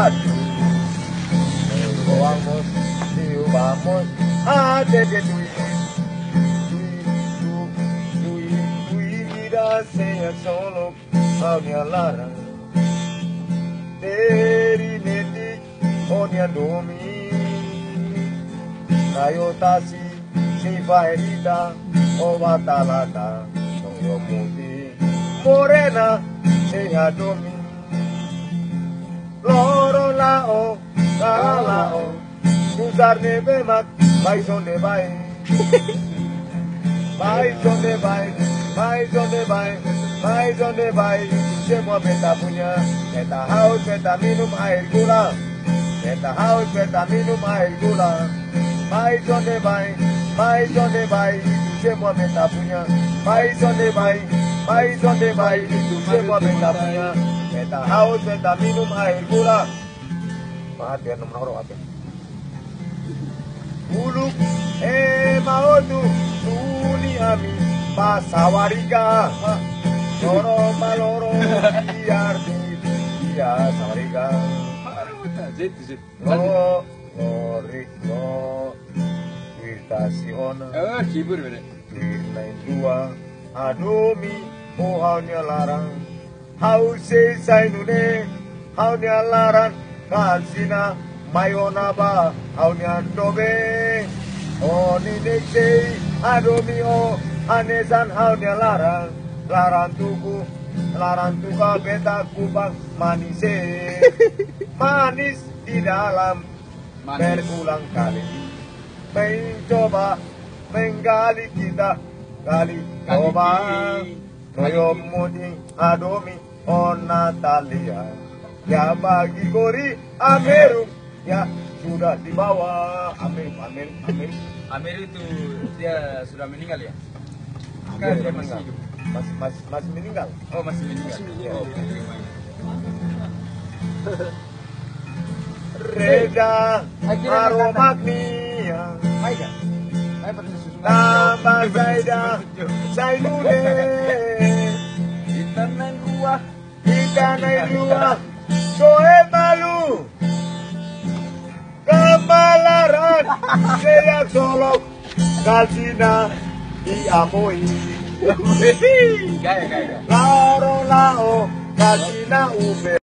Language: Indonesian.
maju. Vamos, Rio, vamos, até que tu irá ser solo a minha lara. Teri neti, onia domi, nayotasi, si faerita, o batalata, no yo mundi, morena, se adomi. Loro lao, lao, usar neve mat, vais donde vai. Vais donde vai, vais donde vai, vais donde vai. Semua beta punya, beta haus, beta minum air gula. Beta haus, beta minum air gula. Vais donde vai, vais donde vai. Semua beta punya, vais donde vai, vais donde vai. Semua beta punya. Beta haus, beta minum air gula. Mati ya nomor apa? Uluk, maotu, tuni ami, pasawariga. Loro maloro, biar sawariga. Lo, wirtasiona. Kibur beda. Wirnain dua, adomi, haunya larang. Hau se sainune, haunya larang. Kansina, mayona ba, haunya dobe. Oni nekse, adomi o, anesan haunya larang. Larang tuka beta kubang manis manis di dalam berulang kali mencoba menggali kita gali coba Noyo mudi adomi on Natalia ya bagi gori Ameru ya sudah dibawa Amir itu dia sudah meninggal ya? Kan Dia masih hidup. masih meninggal. Oh masih meninggal. Oh, Reda aromagnia tambah Zaida Zainune itanai ruah soe malu kembalaran seyak solok kalsina diamoi Gaya. Laro lao kalsina ube